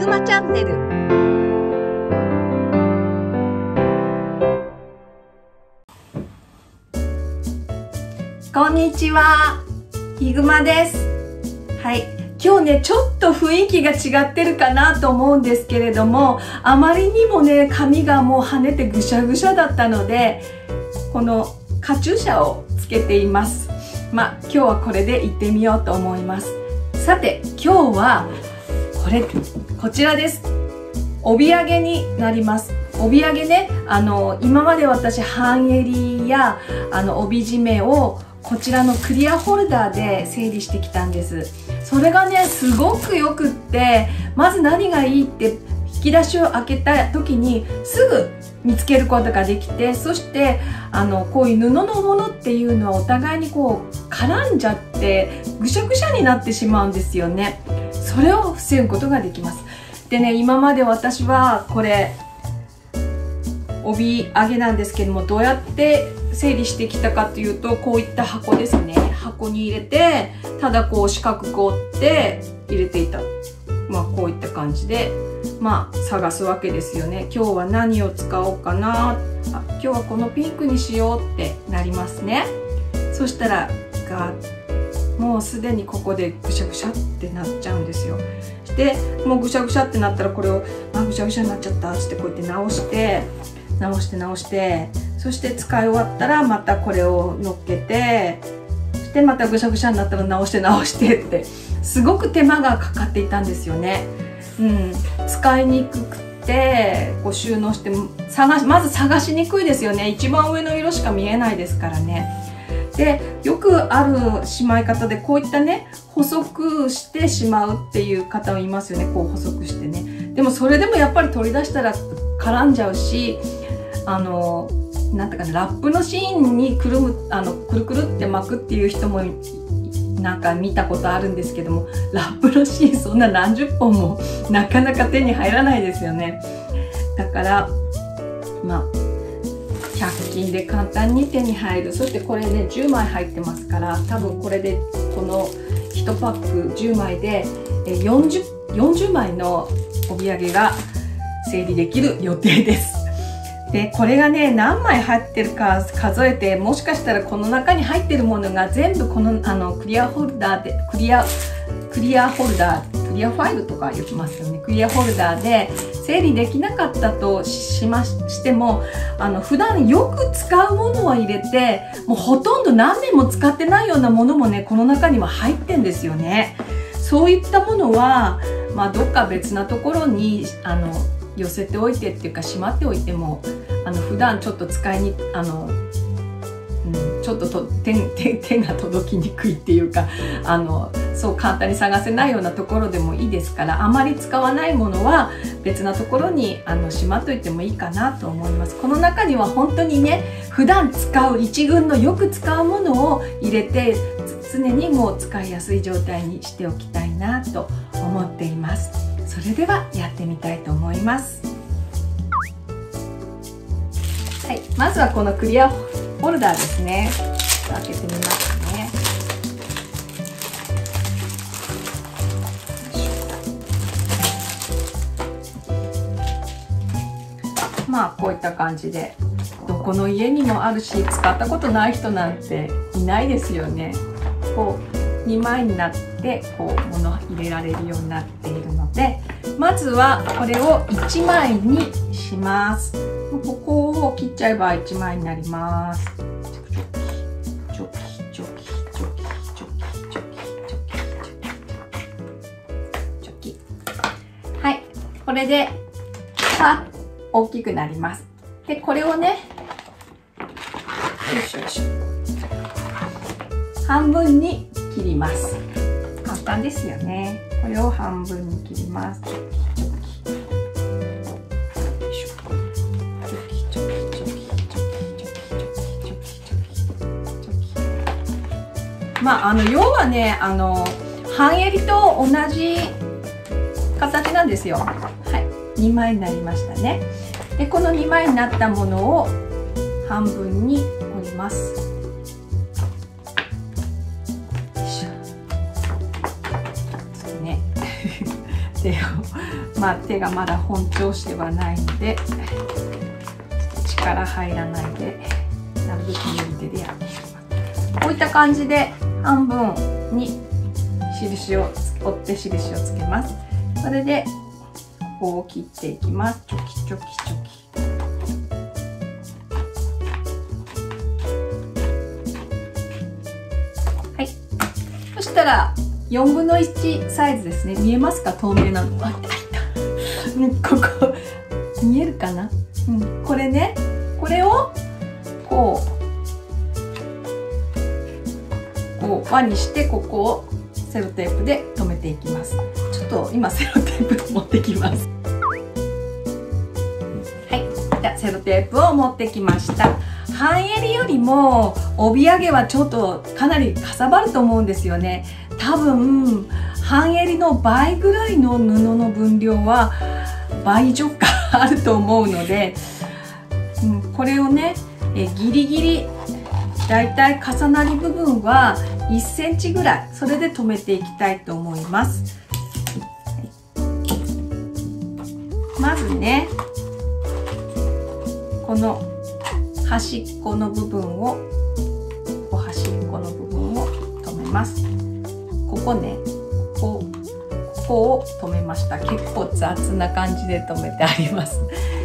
ぐまチャンネル。こんにちは、ひぐまです。はい、今日ねちょっと雰囲気が違ってるかなと思うんですけれども、あまりにもね髪がもう跳ねてぐしゃぐしゃだったので、このカチューシャをつけています。今日はこれで行ってみようと思います。さて今日はこちらです。帯揚げになります。帯揚げね、今まで私半襟や帯締めをこちらのクリアホルダーで整理してきたんです。それがねすごくよくって、まず何がいいって引き出しを開けた時にすぐ見つけることができて、そしてこういう布のものっていうのはお互いにこう絡んじゃってぐしゃぐしゃになってしまうんですよね。それを防ぐことができます。でね、今まで私はこれ帯揚げなんですけども、どうやって整理してきたかというと、こういった箱ですね。箱に入れて、ただこう四角く折って入れていた。こういった感じで探すわけですよね。今日は何を使おうかな、今日はこのピンクにしようってなりますね。そしたらもうすでにここでぐしゃぐしゃってなっちゃうんですよ。でもうぐしゃぐしゃってなったら、これをぐしゃぐしゃになっちゃったってこうやって直してそして使い終わったらまたこれを乗っけて、そしてまたぐしゃぐしゃになったら直してってすごく手間がかかっていたんですよね。使いにくくてこう収納してまず探しにくいですよね。一番上の色しか見えないですからね。でよくあるしまい方でこういったね細くしてしまうっていう方もいますよね。こう細くしてね。でもそれでもやっぱり取り出したら絡んじゃうし、なんていうかな、ラップの芯にくるくるって巻くっていう人もなんか見たことあるんですけども、ラップの芯そんな何十本もなかなか手に入らないですよね。だから100均で簡単に手に入る。そしてこれね10枚入ってますから、多分これでこの1パック10枚で40枚の帯揚げが整理できる予定です。でこれがね何枚入ってるか数えて、もしかしたらこの中に入ってるものが全部このクリアホルダーでクリアファイルとか言ってますよね。クリアホルダーで整理できなかったとしても、普段よく使うものを入れて、もうほとんど何年も使ってないようなものもねこの中には入ってんですよね。そういったものはどっか別なところに寄せておいてっていうかしまっておいても、普段ちょっと使いにちょっと手が届きにくいっていうか、そう簡単に探せないようなところでもいいですから、あまり使わないものは別なところにしまっといてもいいかなと思います。この中には本当にね普段使う一軍のよく使うものを入れて、常にもう使いやすい状態にしておきたいなと思っています。それではやってみたいと思います。はい、まずはこのクリアホルダーですね。開けてみますね。こういった感じで、どこの家にもあるし、使ったことない人なんていないですよね。こう2枚になってこう物入れられるようになっているので、まずはこれを1枚にします。ここを切っちゃえば1枚になります。チョキチョキチョキチョキチョキチョキチョキチョキ。はい、これで大きくなります。でこれをね、よいしょよいしょ、半分に切ります。簡単ですよね。これを半分に切ります。要はね半襟と同じ形なんですよ。はい、2枚になりましたね。でこの2枚になったものを半分に折ります。ね手を手がまだ本調子ではないので力入らないでなるべく右手でやっていきます。こういった感じで半分に折って印をつけます。それでここを切っていきます。チョキチョキチョキ。はい。そしたら4分の1サイズですね。見えますか？透明なの。あ、ここ見えるかな？これね、これをこう輪にしてここをセロテープで留めていきます。ちょっと今セロテープ持ってきます。はい、じゃあセロテープを持ってきました。半襟よりも帯揚げはちょっとかなりかさばると思うんですよね。多分半襟の倍ぐらいの布の分量は倍以上かあると思うので、これをねギリギリだいたい重なり部分は1センチぐらい、それで留めていきたいと思います。まずねこの端っこの部分を留めます。ここね、ここを留めました。結構雑な感じで留めてあります。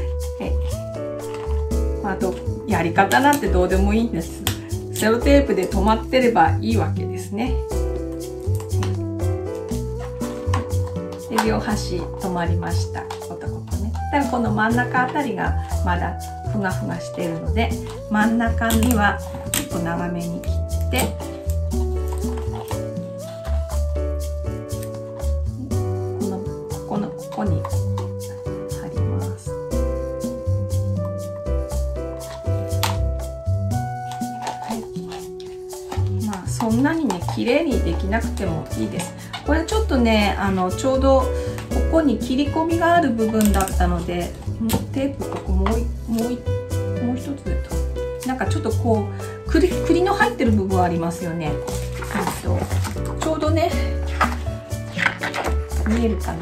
やり方なんてどうでもいいんです。セロテープで留まってればいいわけですね。で両端留まりました。ここね。だからこの真ん中あたりがまだふがふがしているので、真ん中にはちょっと長めに切って、ここに貼ります。そんなにね綺麗にできなくてもいいです。これちょっとねちょうどここに切り込みがある部分だったので、テープここもう一つでとなんかちょっとこう栗の入ってる部分ありますよね。ちょうどね見えるかな。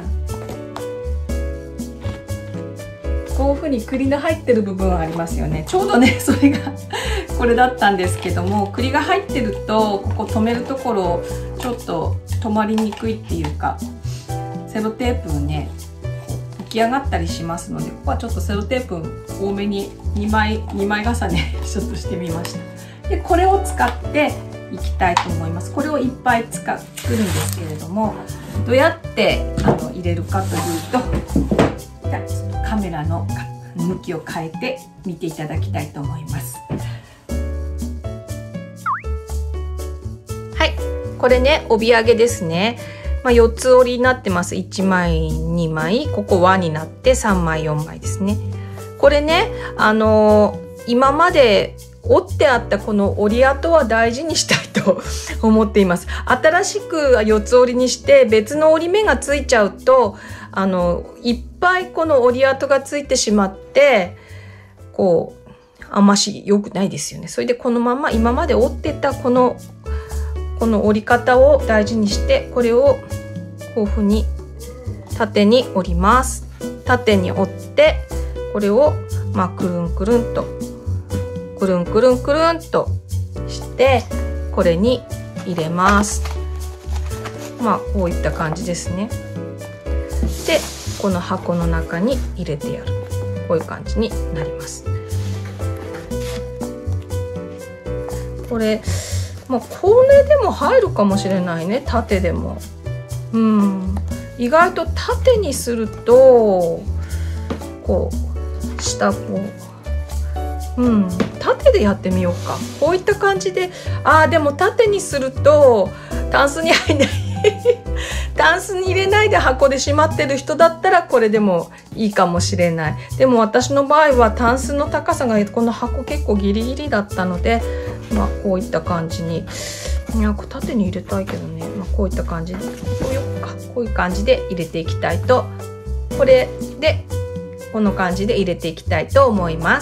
こういうふうに栗の入ってる部分ありますよね。ちょうどねそれがこれだったんですけども、栗が入ってるとここ留めるところちょっと止まりにくいっていうか、セロテープね浮き上がったりしますので、ここはちょっとセロテープ多めに2枚重ねちょっとしてみました。でこれを使っていきたいと思います。これをいっぱい作るんですけれども、どうやって入れるかというと、じゃあちょっとカメラの向きを変えて見ていただきたいと思います。はい、これね帯揚げですね。4つ折りになってます。1枚2枚、ここ輪になって3枚4枚ですね。これね今まで折ってあったこの折り跡は大事にしたいと思っています。新しく4つ折りにして別の折り目がついちゃうといっぱいこの折り跡がついてしまってあんまし良くないですよね。それでこのまま今まで折ってたこの折り方を大事にして、これをこういうふうに縦に折ります。縦に折ってこれをくるんくるんとくるんくるんくるんとしてこれに入れます。こういった感じですね。でこの箱の中に入れてやる、こういう感じになります。これこれでも入るかもしれないね、縦でも。意外と縦にすると下縦でやってみようか。こういった感じで、でも縦にするとタンスに入んないタンスに入れないで箱でしまってる人だったらこれでもいいかもしれない。でも私の場合はタンスの高さがこの箱結構ギリギリだったので、こういった感じに、縦に入れたいけどね、こういった感じでこういう感じで入れていきたいと、これでこの感じで入れていきたいと思います。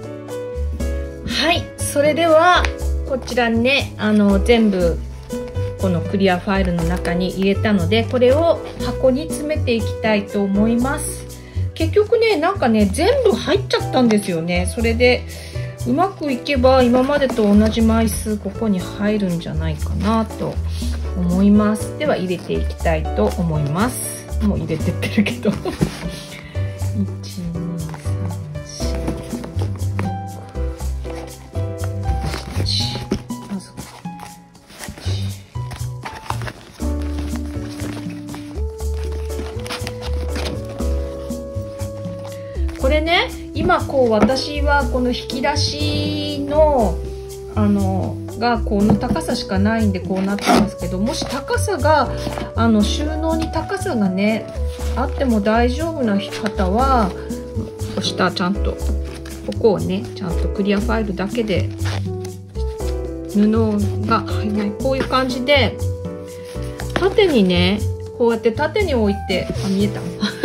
はい、それではこちらにね全部このクリアファイルの中に入れたので、これを箱に詰めていきたいと思います。結局ね、なんかね、全部入っちゃったんですよね。それでうまくいけば今までと同じ枚数ここに入るんじゃないかなと思います。では入れていきたいと思います。もう入れてってるけどこれね、今こう私はこの引き出しのがこの高さしかないんでこうなってますけど、もし高さが収納に高さがねあっても大丈夫な方は、下ちゃんとここをねちゃんとクリアファイルだけで布が入らない、こういう感じで縦にね、こうやって縦に置いて、見えた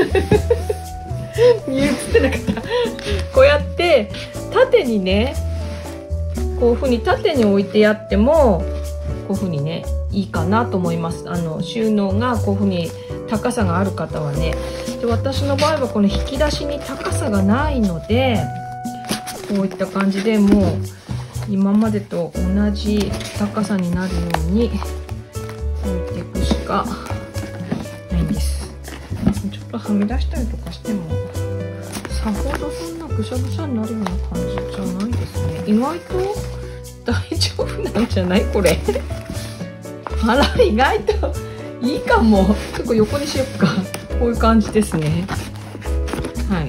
見えてなかったこうやって縦にね、こういう風に縦に置いてやってもこういう風にねいいかなと思います。収納がこういう風に高さがある方はね。で、私の場合はこの引き出しに高さがないので、こういった感じでもう今までと同じ高さになるように置いていくしかないんです。ちょっとはみ出したりとかしてもさほどそんなぐしゃぐしゃになるような感じじゃないですね。意外と大丈夫なんじゃないこれあら、意外といいかも。結構横にしよっか。こういう感じですね。はい。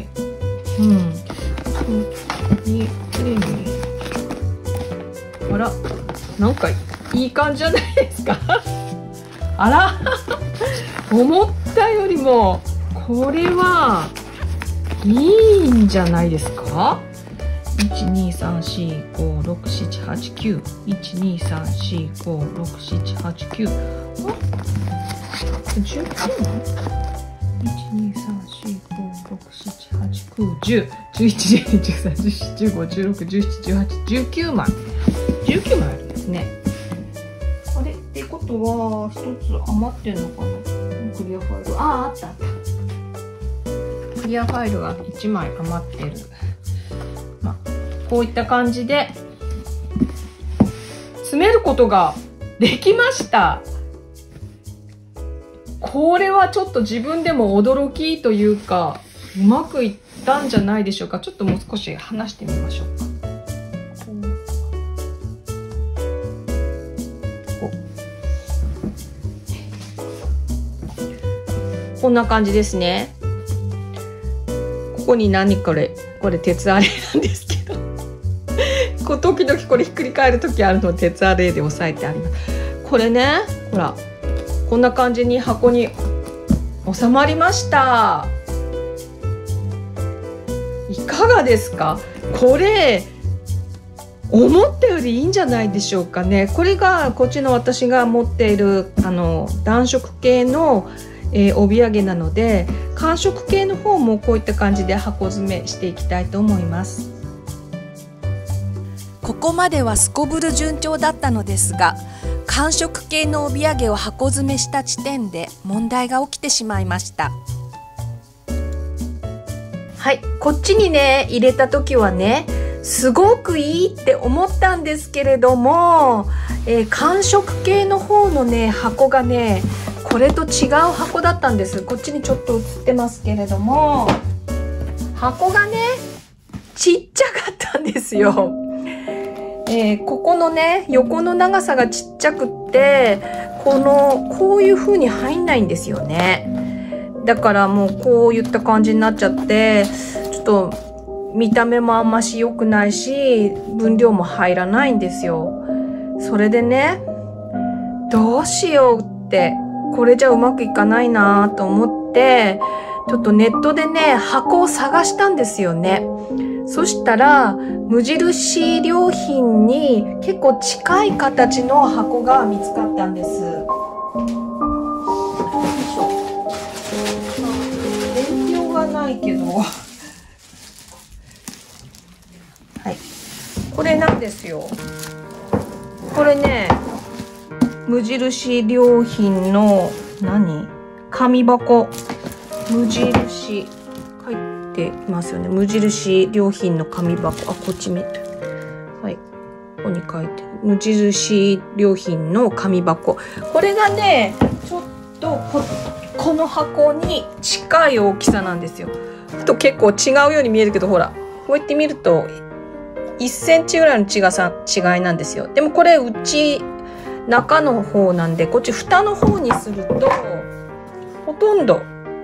綺麗に。あら、なんかいい感じじゃないですかあら思ったよりもこれはいいんじゃないですか。123456789 123456789 19枚 12345678910 111213141516171819枚19枚あるんですね。あれってことは一つ余ってんのかな。クリアファイル、あったあった。クリアファイルが1枚余ってる。こういった感じで詰めることができました。これはちょっと自分でも驚きというか、うまくいったんじゃないでしょうか。ちょっともう少し離してみましょうか。こんな感じですね。ここにこれ鉄アレイなんですけどこう時々これひっくり返る時あるので鉄アレイで押さえてあります。これね、ほらこんな感じに箱に収まりました。いかがですか。これ思ったよりいいんじゃないでしょうかね。これがこっちの私が持っている暖色系の帯揚げなので、寒色系の方もこういった感じで箱詰めしていきたいと思います。 ここまではすこぶる順調だったのですが、寒色系の帯揚げを箱詰めした時点で問題が起きてしまいました。 はい、こっちにね入れた時はねすごくいいって思ったんですけれども、寒色系の方のね箱がねこれと違う箱だったんです。こっちにちょっと映ってますけれども、箱がねちっちゃかったんですよ。ここのね横の長さがちっちゃくってこういう風に入んないんですよね。だからもうこういった感じになっちゃって、ちょっと見た目もあんまし良くないし分量も入らないんですよ。それでねどうしようって、これじゃうまくいかないなと思ってちょっとネットでね箱を探したんですよね。そしたら無印良品に結構近い形の箱が見つかったんです。伝票がないけどはい、これなんですよ。これね無印良品の紙箱。無印書いていますよね。無印良品の紙箱。あ、こっち見て。はい。ここに書いてる。無印良品の紙箱。これがね、ちょっとこの箱に近い大きさなんですよ。と結構違うように見えるけど、ほら、こうやって見ると1センチぐらいの違いなんですよ。でもこれ中の方なんで、こっち蓋の方にするとほとんど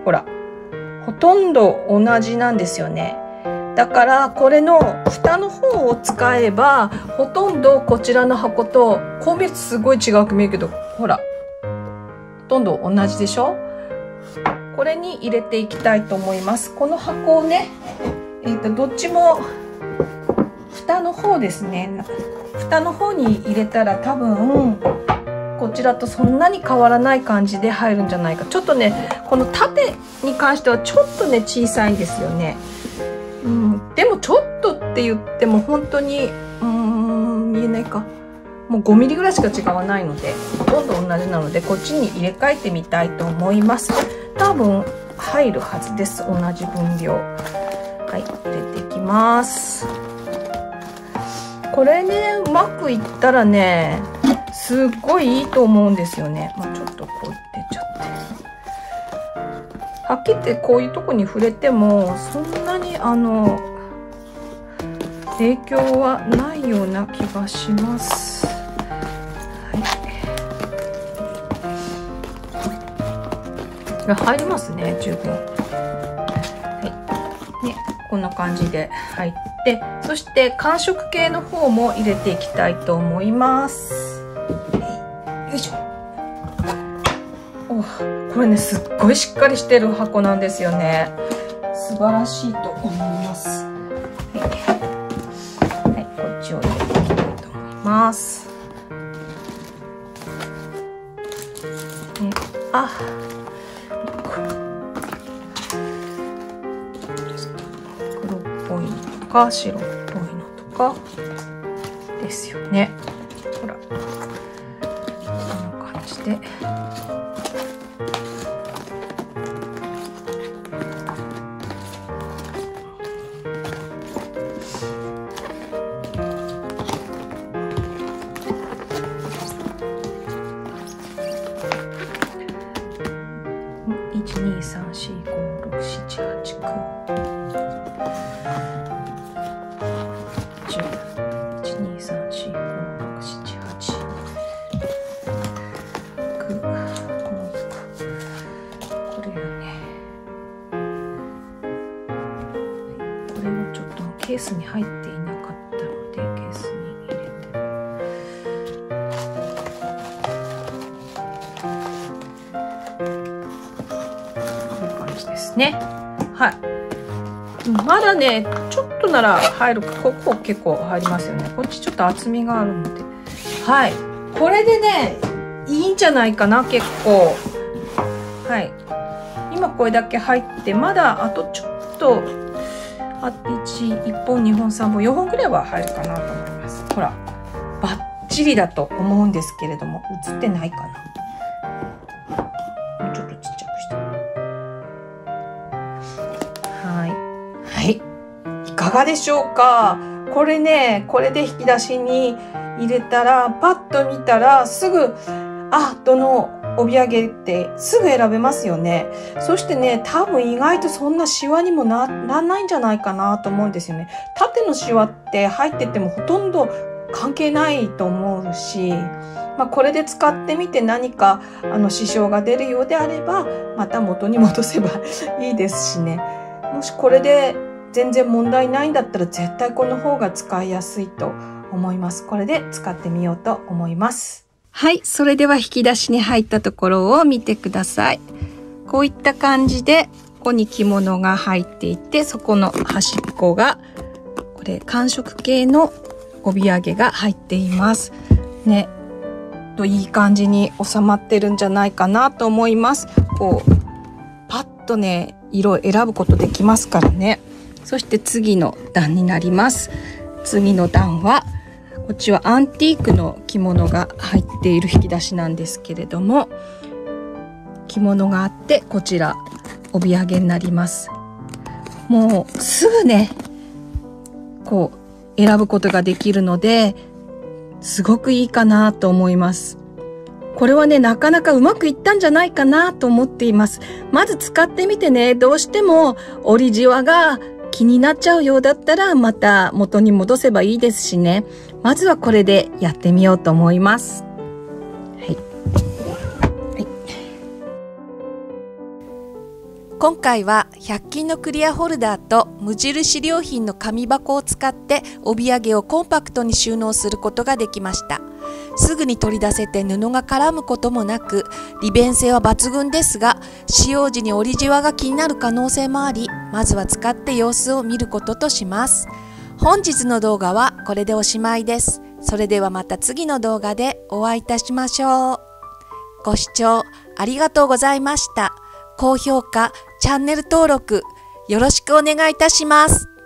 同じなんですよね。だからこれの蓋の方を使えばほとんどこちらの箱とこう見るとすごい違うく見えるけど、ほらほとんど同じでしょ。これに入れていきたいと思います。この箱をね、どっちも蓋の方ですね。蓋の方に入れたら多分こちらとそんなに変わらない感じで入るんじゃないか。ちょっとね、この縦に関してはちょっとね小さいんですよね。でもちょっとって言っても本当に見えないか。もう5ミリぐらいしか違わないので、ほとんど同じなので、こっちに入れ替えてみたいと思います。多分入るはずです。同じ分量。はい、入れていきます。これね、うまくいったらね、すっごいいいと思うんですよね。ちょっとこう出ちゃって。はっきり言ってこういうとこに触れても、そんなに影響はないような気がします。入りますね、十分。はいね、こんな感じで入って、そして寒色系の方も入れていきたいと思います。よいしょ。これね、すっごいしっかりしてる箱なんですよね。素晴らしいと思います。はい、こっちを入れていきたいと思います。黒っぽいのとか白っぽいのとかですよね。ほら、こんな感じで。ケースに入っていなかったので、ケースに入れて、こんな感じですね。はい。まだね、ちょっとなら入る。ここ結構入りますよね。こっちちょっと厚みがあるので、はい。これでね、いいんじゃないかな、結構。はい。今これだけ入って、まだあとちょっと。1本2本3本4本ぐらいは入るかなと思います。ほら、バッチリだと思うんですけれども、映ってないかな。もうちょっとちっちゃくして。はい、いかがでしょうか。これね、これで引き出しに入れたら、パッと見たらすぐどの帯揚げってすぐ選べますよね。そしてね、多分意外とそんなシワにもならないんじゃないかなと思うんですよね。縦のシワって入っててもほとんど関係ないと思うし、これで使ってみて何か支障が出るようであれば、また元に戻せばいいですしね。もしこれで全然問題ないんだったら絶対この方が使いやすいと思います。これで使ってみようと思います。はい、それでは引き出しに入ったところを見てください。こういった感じで、ここに着物が入っていて、そこの端っこが、これ寒色系の帯揚げが入っています。ね、いい感じに収まってるんじゃないかなと思います。こう、パッとね、色を選ぶことできますからね。そして次の段になります。次の段は、 こっちはアンティークの着物が入っている引き出しなんですけれども、着物があって、こちら帯揚げになります。もうすぐねこう選ぶことができるので、すごくいいかなと思います。これはね、なかなかうまくいったんじゃないかなと思っています。まず使ってみてね、どうしても折りじわが気になっちゃうようだったら、また元に戻せばいいですしね。まずはこれでやってみようと思います。 今回は100均のクリアホルダーと無印良品の紙箱を使って帯揚げをコンパクトに収納することができました。すぐに取り出せて布が絡むこともなく、利便性は抜群ですが、使用時に折りじわが気になる可能性もあり、まずは使って様子を見ることとします。本日の動画はこれでおしまいです。それではまた次の動画でお会いいたしましょう。ご視聴ありがとうございました。高評価、チャンネル登録よろしくお願いいたします。